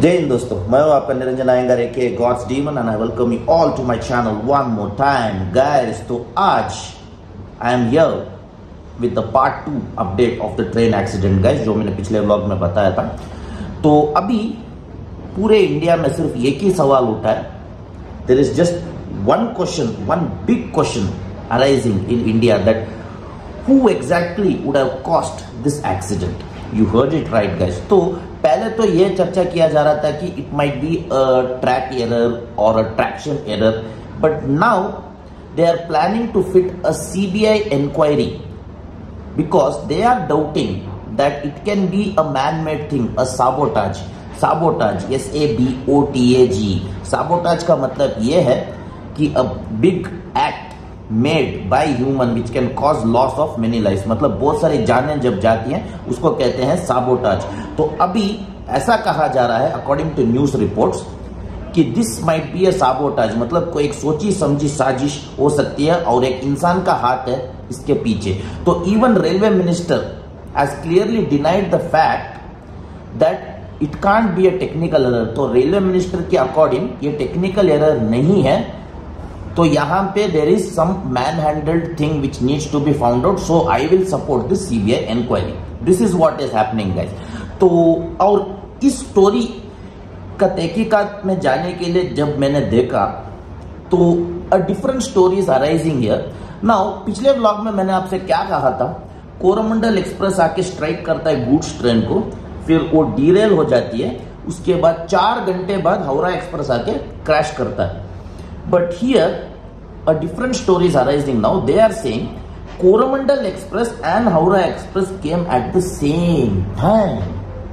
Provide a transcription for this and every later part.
जय हिंद दोस्तों, मैं हूं आपका निरंजन आयंगर के gods demon and I welcome you all to my channel one more time guys. तो आज I am here with the part 2 update of the train accident guys, जो मैंने पिछले व्लॉग में बताया था। तो अभी पूरे इंडिया में सिर्फ एक ही सवाल उठा है। There is just one question, one big question arising in India, that who exactly would have caused this accident? You heard it right guys। तो पहले तो ये चर्चा किया जा रहा था कि it might be a track error or a traction error, but now they are planning to fit a CBI inquiry because they are doubting that it can be a man-made thing, a sabotage। sabotage, SABOTAG। sabotage का मतलब ये है कि a big act made by human which can cause loss of many lives, मतलब बहुत सारी जानें जब जाती हैं उसको कहते हैं साबोटाज। तो अभी ऐसा कहा जा रहा है अकॉर्डिंग टू न्यूज रिपोर्ट्स कि this might be a sabotage, मतलब कोई एक सोची समझी साजिश हो सकती है और एक इंसान का हाथ है इसके पीछे। तो even railway minister has clearly denied the fact that it can't be a technical error. तो रेलवे मिनिस्टर के अकॉर्डिंग ये टेक्निकल एरर नहीं है। तो यहाँ पे there is some man handled thing which needs to be found out, so I will support this CBI inquiry. This is what is happening guys. तो और इस स्टोरी का तहकीकात में जाने के लिए जब मैंने देखा तो a different story is arising here now. पिछले व्लॉग में मैंने आपसे क्या कहा था, कोरोमंडल एक्सप्रेस आके स्ट्राइक करता है गुड्स ट्रेन को, फिर वो डीरेल हो जाती है, उसके बाद 4 घंटे बाद हावड़ा एक्सप्रेस आके क्रैश करता है। But here a different story is arising now. They are saying Coromandel Express and Howrah Express came at the same time।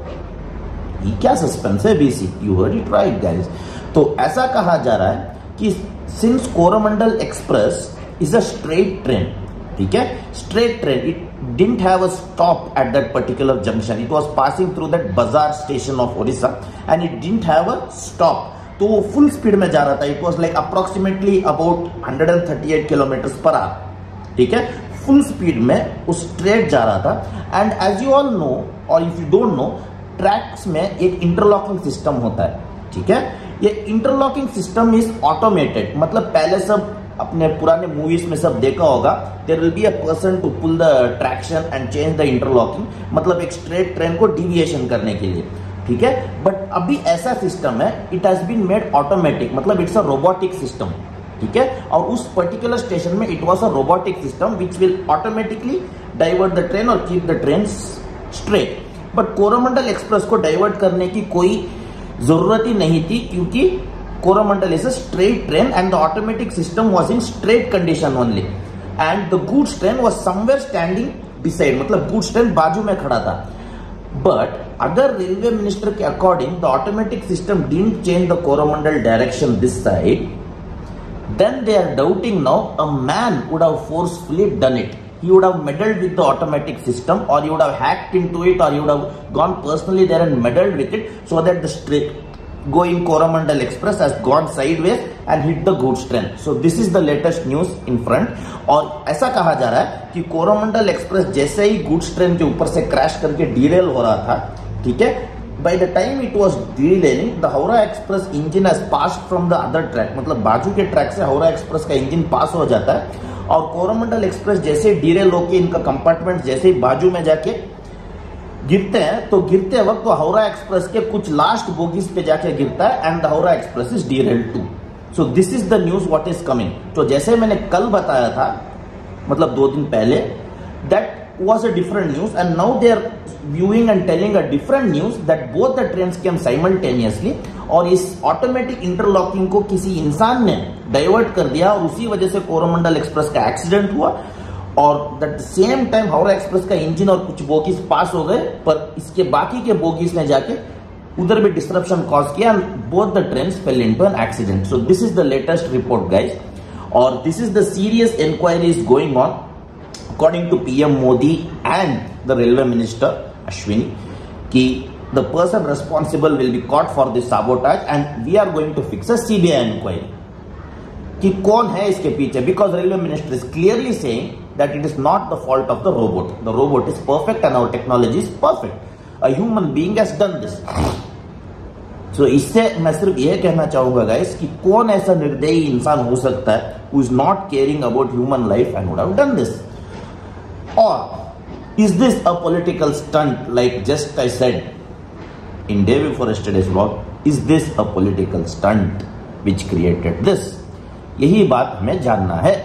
ये क्या सस्पेंस है BC? You heard it right guys। तो ऐसा कहा जा रहा है कि since Coromandel Express is a straight train, ठीक है, straight train, it didn't have a stop at that particular junction। It was passing through that bazaar station of Odisha and it didn't have a stop। तो वो full speed में जा रहा था। It was like approximately about 138 kilometre per hour, ठीक है, full speed में वो स्ट्रेट जा रहा था। And as you all know और if you don't know, tracks में एक इंटरलॉकिंग सिस्टम होता है, ठीक है। ये इंटरलॉकिंग सिस्टम इज ऑटोमेटेड, मतलब पहले सब अपने पुराने मूवीज में सब देखा होगा, there will be a person to pull the traction and change the interlocking, मतलब एक स्ट्रेट ट्रेन को डिविएशन करने के लिए, ठीक है। बट अभी ऐसा सिस्टम है, it has been made automatic, मतलब इट्स अ रोबोटिक सिस्टम, ठीक है। और उस पर्टिकुलर स्टेशन में it was a robotic system which will automatically divert the train और keep the train straight. But Coromandel express को डाइवर्ट करने की कोई जरूरत ही नहीं थी, क्योंकि Coromandel is a straight train and the automatic system was in straight condition only and the goods train was somewhere standing beside, मतलब गुड्स ट्रेन बाजू में खड़ा था। बट अगर रेलवे मिनिस्टर के according the automatic system didn't change the Coromandel direction this side, then they are doubting now a man would have forcefully done it. He would have meddled with the automatic system, or he would have hacked into it, or he would have gone personally there and meddled with it, so that the straight going Coromandel Express has gone sideways and hit the goods train। So this is the latest news in front। और ऐसा कहा जा रहा है कि Coromandel express जैसे ही goods train के ऊपर से क्रैश करके डीरेल हो रहा था, ठीक है, by the time it was derailing, the Howrah Express engine has passed from the other track, मतलब बाजू के ट्रैक से हावड़ा एक्सप्रेस का इंजन पास हो जाता है और कोरोमंडल एक्सप्रेस जैसे डीरेल होके इनका कंपार्टमेंट जैसे ही बाजू में जाके गिरते हैं, तो गिरते वक्त तो हावड़ा एक्सप्रेस के कुछ लास्ट बोगीज पे जाके गिरता है and the Howrah express is derailed too. So this is the news what is coming. तो जैसे मैंने कल बताया था, मतलब 2 दिन पहले, that was a different news and now they are viewing and telling a different news that both the trains came simultaneously और इस ऑटोमेटिक इंटरलॉकिंग को किसी इंसान ने डाइवर्ट कर दिया और उसी वजह से कोरोमंडल एक्सप्रेस का एक्सीडेंट हुआ और that same time Howrah express का इंजन और कुछ बोगीज पास हो गए, पर इसके बाकी के बोगीज ने जाके उधर भी डिस्ट्रप्शन कॉज किया and both the trains fell into an accident. So this is the latest report guys और this is the serious inquiry is going on according to PM Modi and the railway minister Ashwini, ki the person responsible will be caught for this sabotage and we are going to fix a CBI inquiry कि कौन है इसके पीछे, because railway minister is clearly saying that it is not the fault of the robot. The robot is perfect and our technology is perfect. A human being has done this। सो इससे मैं सिर्फ यह कहना चाहूंगा गाइस कि कौन ऐसा निर्दयी इंसान हो सकता है who is not caring about human life and would have done this, और is this a political stunt like just I said in day before yesterday's vlog, is this a political stunt which created this? यही बात हमें जानना है.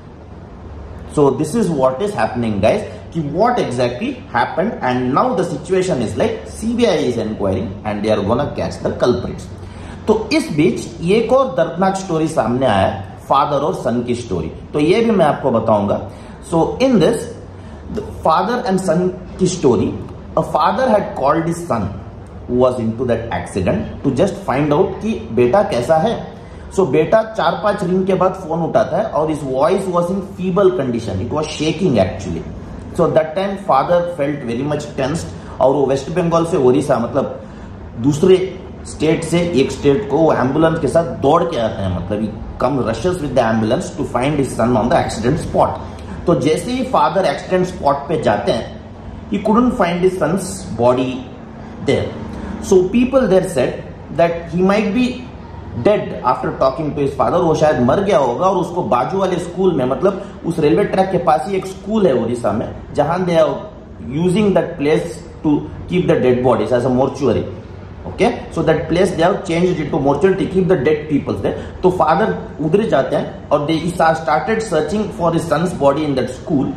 So this is what is happening guys, कि what exactly happened, and now the situation is like CBI is inquiring and they are gonna catch the culprits. तो इस बीच एक और दर्दनाक स्टोरी सामने आया, फादर और सन की स्टोरी. तो ये भी मैं आपको बताऊंगा. So in this, the father and son की story, a father had called his son who was into that accident to just find out कि बेटा कैसा है. So बेटा 4-5 रिंग के बाद फोन उठाता है और his voice was in feeble condition, it was shaking actually. So that time father felt very much tensed, और वो वेस्ट बंगाल से ओडिशा मतलब दूसरे स्टेट से एक स्टेट को वो एम्बुलेंस के साथ दौड़ के आते हैं, मतलब come rushes with the ambulance to find his son on the accident spot. तो जैसे ही फादर एक्सीडेंट स्पॉट पे जाते हैं, he couldn't find his son's body there. So people there said that he might be dead after talking to his father. वो शायद मर गया होगा, और उसको बाजू वाले स्कूल में, मतलब उस रेलवे ट्रैक के पास ही एक स्कूल है उड़ीसा में, जहां they are using that place to keep the dead bodies as a mortuary. Okay, so that place they have changed it to mortuary to keep the dead peoples there. तो father उधर जाते हैं और they started searching for his son's body in that school.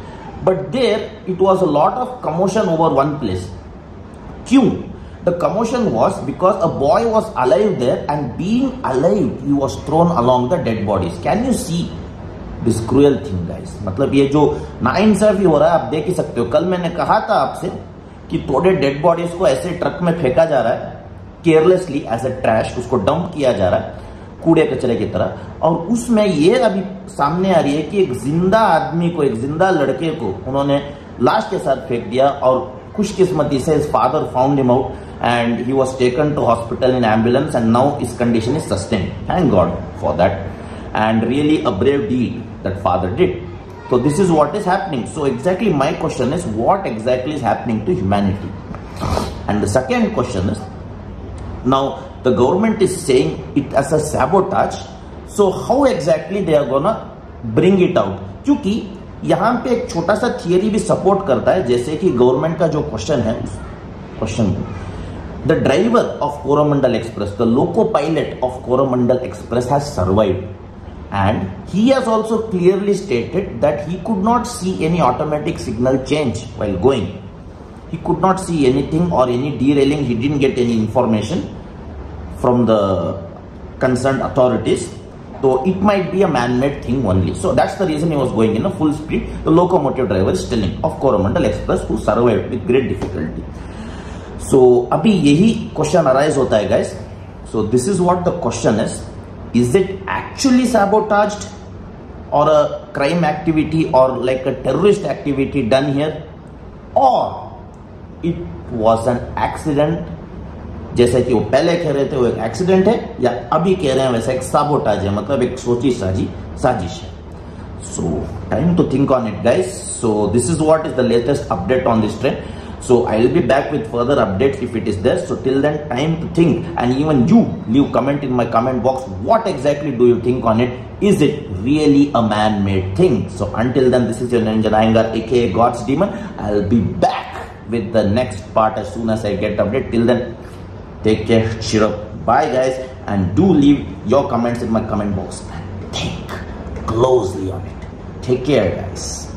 But there it was a lot of commotion over one place. क्यों? The commotion was because a boy was alive there, and being alive, he was thrown along the dead bodies. Can you see this cruel thing, guys? मतलब ये जो नाइंसाफी हो रहा है आप देख ही सकते हो. कल मैंने कहा था आपसे कि थोड़े डेड बॉडीज को ऐसे ट्रक में फेंका जा रहा है केयरलेसली एज ए ट्रैश, उसको डंप किया जा रहा है कूड़े कचरे की तरह, और उसमें ये अभी सामने आ रही है कि एक जिंदा आदमी को, एक जिंदा लड़के को उन्होंने लाश के साथ फेंक दिया, और खुशकिस्मती से his father found him out and he was taken to hospital in ambulance, and now his condition is sustained. Thank God for that, and really a brave deed that father did. So this is what is happening. So exactly my question is, what exactly is happening to humanity? And the second question is, now the government is saying it as a sabotage. So how exactly they are gonna bring it out? क्योंकि यहां पे एक छोटा सा theory भी support करता है, जैसे कि गवर्नमेंट का जो क्वेश्चन है, question the driver of Coromandel express, the loco pilot of Coromandel express has survived, and he has also clearly stated that he could not see any automatic signal change while going. He could not see anything और any derailing. He didn't get any information from the concerned authorities. So it might be a man-made thing only. So that's the reason he was going in a full speed. The locomotive driver is telling of Coromandel Express, who survived with great difficulty. So अभी यही question arise होता है guys. So this is what the question is. Is it actually sabotaged or a crime activity or like a terrorist activity done here, or it was an accident? जैसे कि वो पहले कह रहे थे वो एक एक्सीडेंट है, या अभी कह रहे हैं वैसा एक साबोटाज है, मतलब एक सोची साजिश है. So time to think on it guys. So this is what is the latest update on this train. So I will be back with further updates if it is there. So till then time to think, and even you leave comment in my comment box. What exactly do you think on it? Is it really a man-made thing? So until then, this is your Niranjan Iyengar, aka God's Demon. I'll be back with the next part as soon as I get update. Till then, take care, cheer up, bye guys, and do leave your comments in my comment box and think closely on it. Take care guys.